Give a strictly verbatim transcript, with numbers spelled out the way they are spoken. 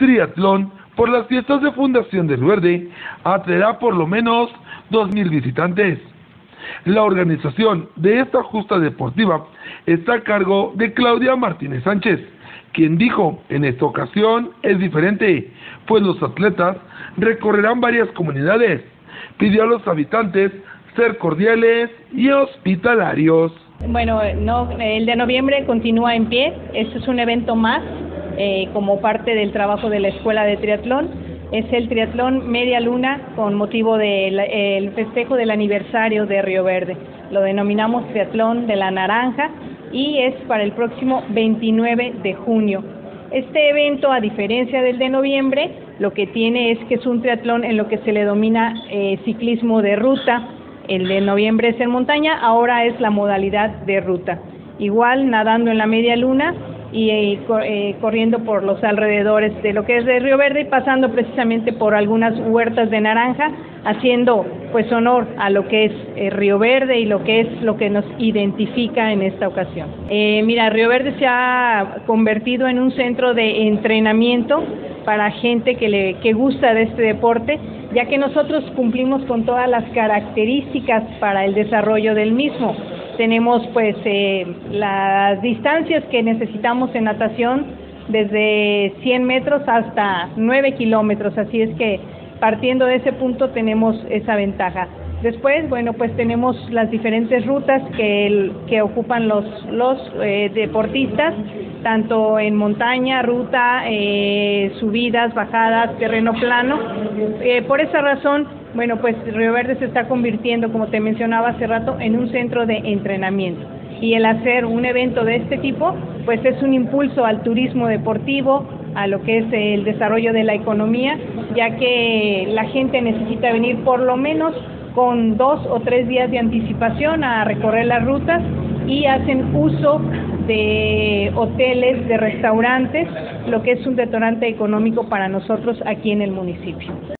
triatlón por las fiestas de fundación de Río Verde atraerá por lo menos dos mil visitantes. La organización de esta justa deportiva está a cargo de Claudia Martínez Sánchez, quien dijo en esta ocasión es diferente, pues los atletas recorrerán varias comunidades. Pidió a los habitantes ser cordiales y hospitalarios. Bueno, no, el de noviembre continúa en pie. Este es un evento más eh, como parte del trabajo de la Escuela de Triatlón. Es el triatlón Media Luna con motivo del festejo del aniversario de Río Verde. Lo denominamos Triatlón de la Naranja y es para el próximo veintinueve de junio. Este evento, a diferencia del de noviembre, lo que tiene es que es un triatlón en lo que se le denomina eh, ciclismo de ruta. El de noviembre es en montaña, ahora es la modalidad de ruta. Igual nadando en la Media Luna y eh, eh, corriendo por los alrededores de lo que es de Río Verde y pasando precisamente por algunas huertas de naranja, haciendo pues honor a lo que es eh, Río Verde y lo que es lo que nos identifica en esta ocasión. Eh, mira, Río Verde se ha convertido en un centro de entrenamiento para gente que, le, que gusta de este deporte, ya que nosotros cumplimos con todas las características para el desarrollo del mismo. Tenemos pues eh, las distancias que necesitamos en natación desde cien metros hasta nueve kilómetros, así es que partiendo de ese punto tenemos esa ventaja. Después, bueno, pues tenemos las diferentes rutas que, el, que ocupan los, los eh, deportistas, tanto en montaña, ruta, eh, subidas, bajadas, terreno plano. Eh, por esa razón, bueno, pues Río Verde se está convirtiendo, como te mencionaba hace rato, en un centro de entrenamiento. Y el hacer un evento de este tipo, pues es un impulso al turismo deportivo, a lo que es el desarrollo de la economía, ya que la gente necesita venir por lo menos con dos o tres días de anticipación a recorrer las rutas y hacen uso de hoteles, de restaurantes, lo que es un detonante económico para nosotros aquí en el municipio.